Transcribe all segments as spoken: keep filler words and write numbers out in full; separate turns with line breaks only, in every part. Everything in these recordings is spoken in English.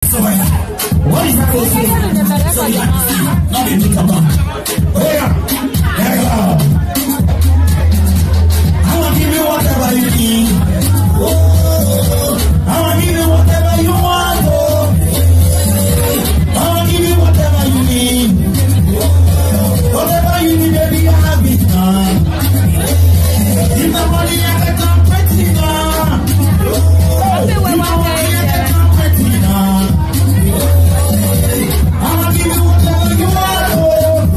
What is that also? So yeah, not a big about. Oh yeah, there you go. I will give you whatever you need. Oh, I will give you whatever you want. Oh, I will give you whatever you need. Whatever you need, baby, I have it now. Give the money I get them pretty now. Give the money I get them pretty now. I'll give you whatever you want.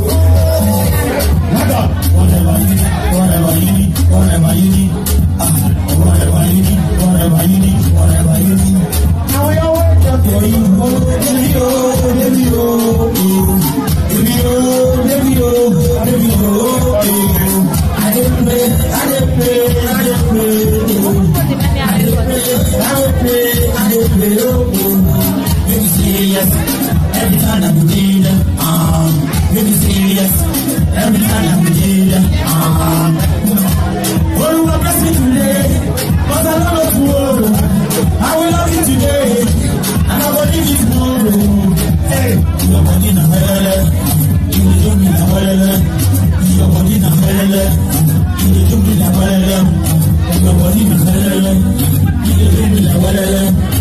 Whatever you need, whatever you need, whatever you need, whatever you need, whatever you need, whatever you need. Now we are working for you. Baby, oh, baby, oh, baby, oh, baby, oh, baby, oh. I didn't play, I didn't play, I didn't play. I didn't play, I didn't play, oh. Baby, say yes. Every time I'm in um, baby, say yes. Every time I'm in um, oh, you will bless me today, but I love you tomorrow. I will love you today, and I will leave you tomorrow. Hey, your body na hell, you will do me na hell. Your body na hell, you will do me na hell. Your body na hell, you will do me na hell.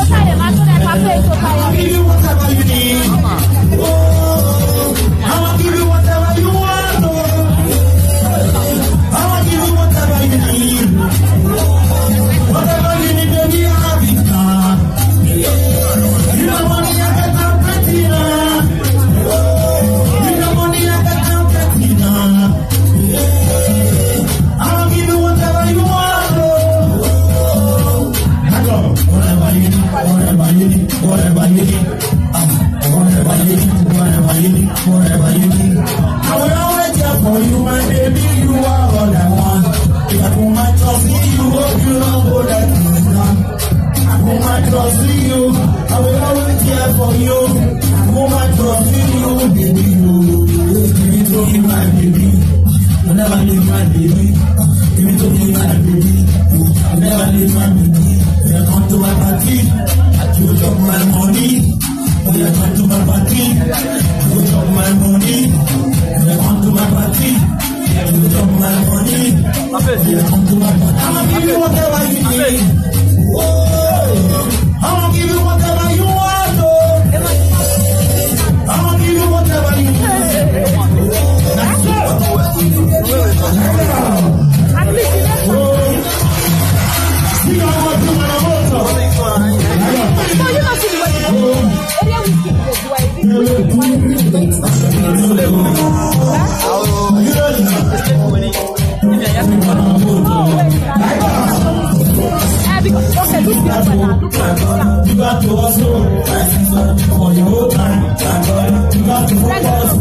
I'll give you whatever you need. Oh, I'll give you whatever you want. Oh, I'll give you whatever you need. Whatever you need, baby, I have it now. You know money, I get them pretty now. You know money, I get them pretty now. I'll give you whatever you want. Oh, I go whatever you need. Whatever you need, whatever you need, um, whatever you need, whatever you need, whatever you need. I will always care for you, my baby. You are all I want. If I put my trust in you, hope you don't go let me down. I put my trust in you. I will always care for you. I put my trust in you, baby. You give it to me, my baby. You never leave my baby. Give it to me, my baby. You never leave my baby. You come to my party. You chop my money, when you come to my party. You chop my money, when you come to my party. You chop my money, when you come to my party. I'ma give you whatever you need. Whoa, I'ma give you whatever you want. Oh, I'ma give you whatever you need. That's we are going to my Omoto. No, you don't see the way you You got to also for your whole time. You got to focus.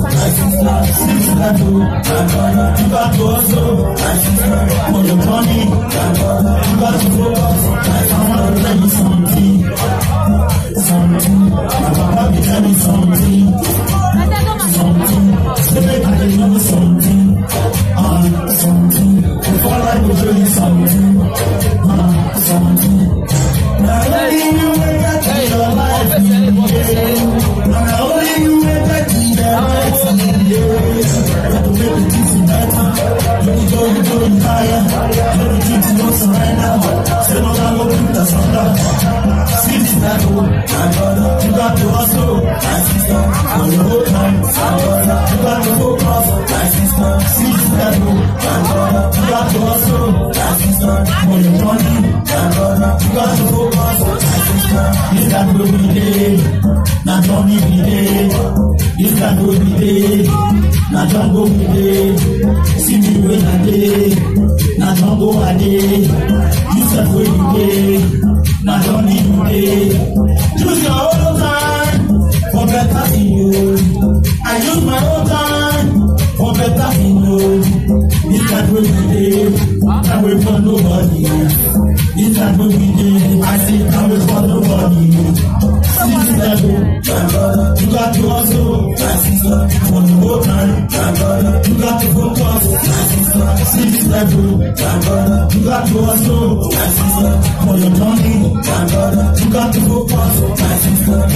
You got to also for your money. You got to focus. I want to tell you something. Something. My papa will tell me something. Something. Say I tell you something. Uh, something. Before I will show you something. Uh, something. Not only you make that in your life, not only you make that in your life, you have to make the things better. You need to go, you go higher. You need to do no surrender. Say no longer put the thunder. See this level, you got to hustle, my sister, for your whole time. You got to focus, my sister. See this level, you got to hustle, my sister, for your money. You got to focus. This can go be day, not Johnny be day. This can go be day, not John go be day. See me when I day, not John go a day. This can go be day, not Johnny be day. Use your own time for better for you. I use my own time for better for you. This can go be day, I wait for nobody. This can go be day, I say I wait for nobody. See level, you got to hustle, my sister, for the whole time. You got to focus, my sister. See this level, you got to hustle, my sister, for your journey. You got to focus, my sister.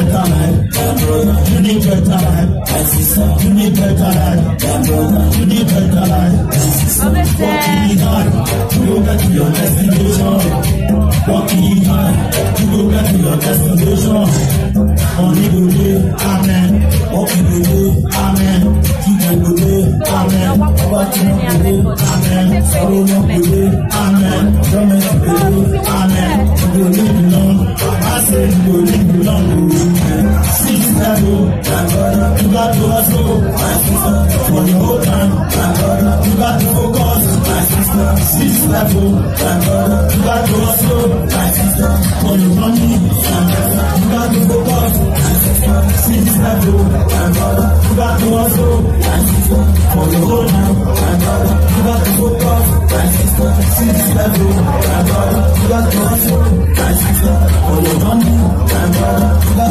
better life, you need better life, you need better life, you need better life. Working hard, you go get to your destination. Working hard, you go get to your destination. Money go dey, amen. Working go dey, amen. Children go dey, amen. Poverty no go dey, amen. Sorrow no go dey, amen. Government go dey, amen. You go live alone, I say you go live alone. Six level, you got to hustle for the whole time. You got to focus. Six level, you got to hustle for your money. You got to focus. Six level, you got to hustle for your whole time. You got to focus. Six level, you got to hustle for your money. You got